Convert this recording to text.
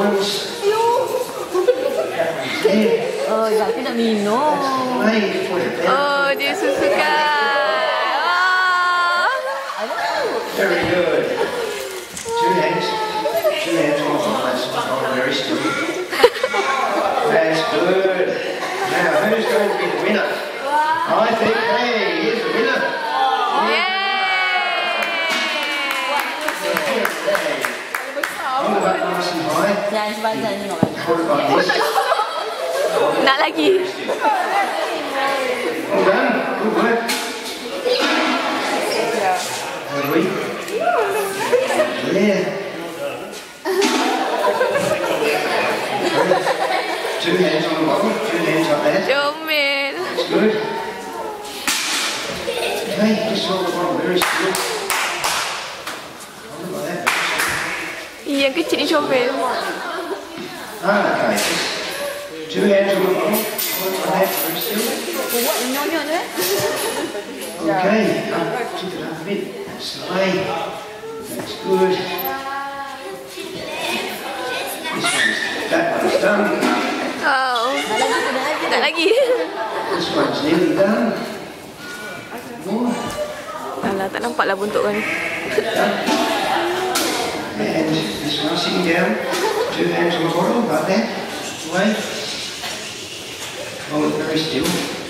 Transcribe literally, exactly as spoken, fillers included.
ones. Oh, Zaki nak minum. Oh, dia susukan. Oh. Very good. Two hands. Two hands on the eyes. Oh, very still. That's good. Now, who's going to be the winner? I think, hey, here's the winner. Hold it up nice and high. Jangan sebadan ni nak. Hold it like this. Nak lagi. Well done. Good work. How do we? Yeah. Two hands on the bottom, two hands up there. Comel. That's good. Okay, just hold the bottom very still. Hold it like that. Yang kecil ni comel. Ah, okay. Just two hands on the bottom, hold it like that very still. Buat nyonya tu eh. Okay, up, tip it up a bit. That's the way. That's good. This one's, that one's done. Oh. Tak lagi. This one's nearly done. More. Alah, tak nampak lah bentuk kan. And this one sitting down. Two hands on the bottom, like that. Way. Hold it very still.